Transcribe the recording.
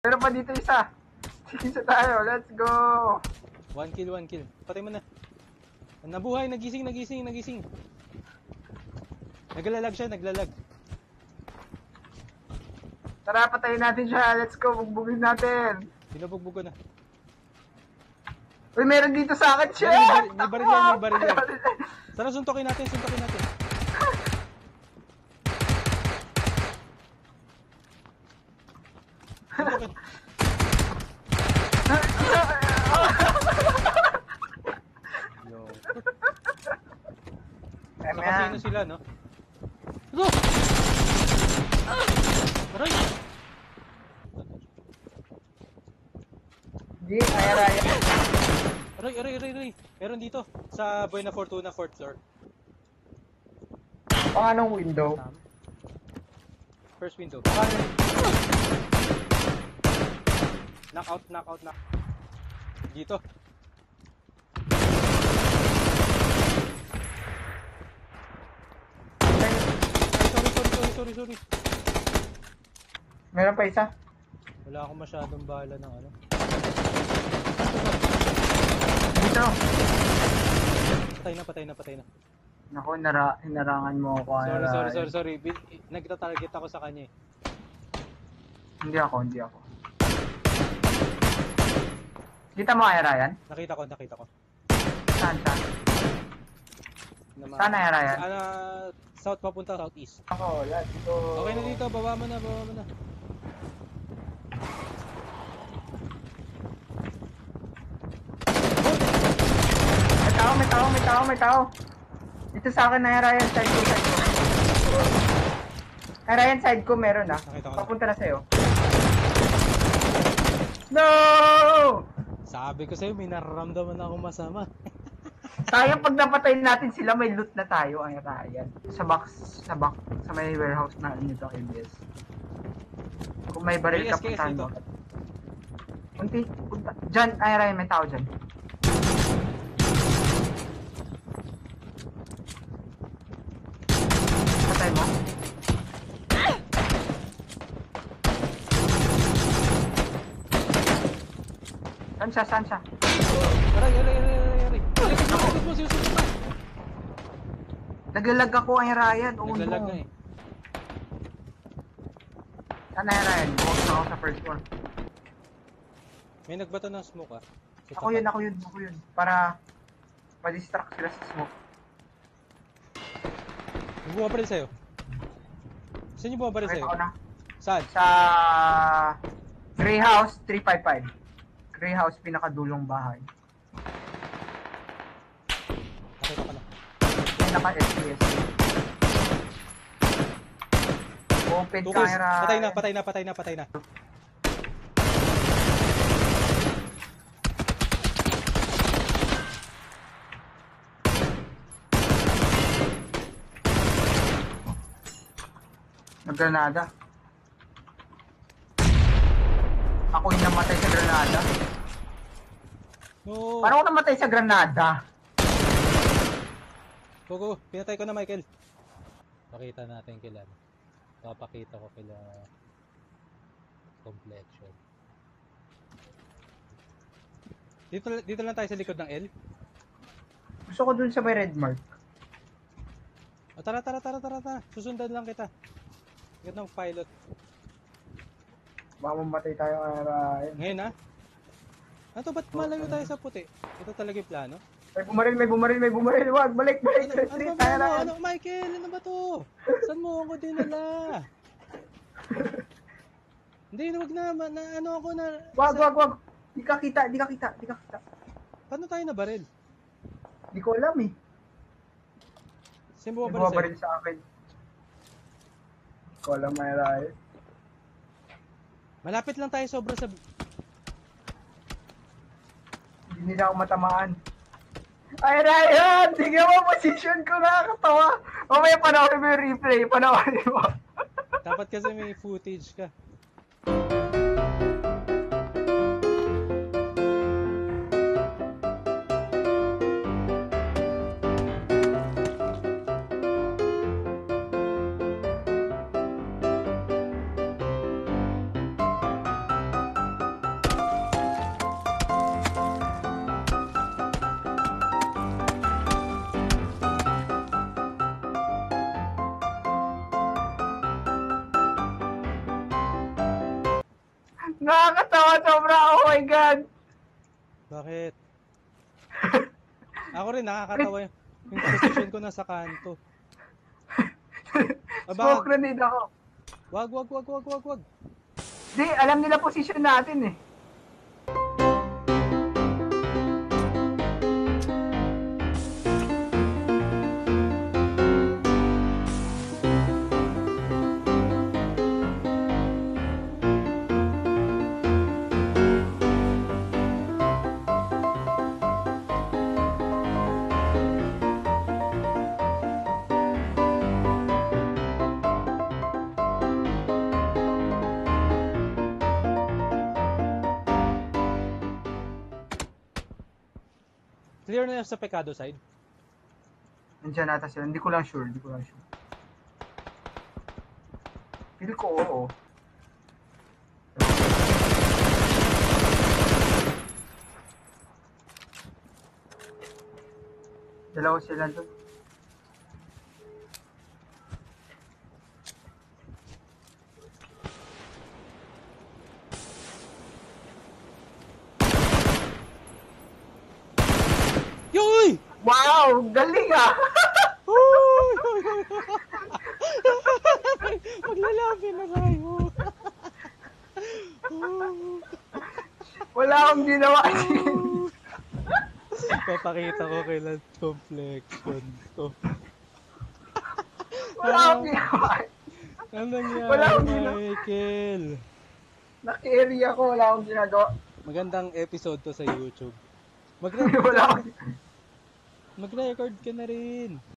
Meron pa dito isa. Sige sa tayo, let's go. 1 kill, 1 kill. Patay mo na. Nabuhay, nagising. Naglalag siya, naglalag. Tara, patayin natin siya. Let's go, bugbugin natin. Binubugbog ko na. Uy, meron dito sa akin siya. May baril yan. Tara, suntokin natin. Suntokin. Yo. Nakasino sila, no? Go! Aray! Hindi, Raya. Aray! Meron dito, sa Buena Fortuna 4th floor. Anong window? First window. Knockout. Dito. Sorry. Meron pa isa? Wala akong masyadong bala ng ano. Dito. Patay na. Naku, hinarangan mo ako. Sorry. Nagta-target ako sa kanya eh. Hindi ako. Kita mo kaya Ryan? Nakita ko. Saan? Saan na Ryan? South papunta southeast. Ako, let's go. Okay na dito, baba mo na. May tao. Dito sa akin na Ryan, side ko. Ryan, side ko meron ah. Nakita ko na. Papunta na sa'yo. No! Sabi ko sa'yo, may nararamdaman akong masama. Sayang pag napatayin natin sila, may loot na tayo ang Ryan. Sa may warehouse na nito kay BS. Kung may baril ka, puntahan mo. Punta. Diyan, Ryan, may tao dyan. Patay mo? Saan siya? Aray. Naglalag ako ang Ryan. Naglalag na eh. Saan na Ryan? Bukas na ako sa first floor. May nagbato ng smoke ah. Ako yun. Para ma-distract sila sa smoke. Bumabaril sa'yo. Saan yung bumabaril sa'yo? Ako na. Saan? Sa Grey House 355. Grey House, pinakadulong bahay. Nakita ko na. May naka-SPS. Open camera. Patay na. Nag-granada. Ako yung namatay sa granada. No. Paano ako namatay sa granada? Go. Pinatay ko na, Michael. Pakita natin kila. Papakita ko kila complexion. Dito lang tayo sa likod ng L. Gusto ko dun sa may red mark. O, tara. Susundan lang kita. Ikaw ng pilot. Baka mamatay tayo kaya. Ngayon ha? Ano ba't malayo tayo sa puti? Ito talaga yung plano? May bumaril. Wag, balik. Ano, Michael? Ano ba to? Saan mo ako dinala? Hindi, wag na. Ano ako na... Wag. Di ka kita. Paano tayo nabaril? Di ko alam eh. Sino May bumabaril bumabaril sa'yo? sa akin. Di ko alam, may Ryan. Malapit lang tayo sobra sa... Hindi nila ako matamaan. Ay, Ryan! Tingnan mo, position ko, nakakatawa. Mamaya panoorin mo yung replay. Panoorin mo. Dapat kasi may footage ka. Nakakatawa sobra. Oh my God. Bakit? Ako rin nakakatawa yung position ko nasa kanto. Smoke grenade ako. Wag. Di, alam nila position natin eh. Clear na yung sa Pecado side. Nandiyan nata sila. Hindi ko lang sure. Feel ko oo. Dalawa sila doon. Yoy! Wow! Galing ah! Maglalabi na tayo. Wala akong ginawa. Papakita ko kailan complexion to. Wala akong ginawa. Ano nangyari, Wala akong ginawa. Michael? Naki-area ako. Wala akong ginagawa. Magandang episode to sa YouTube. Wala akong... Mag-record ka na rin.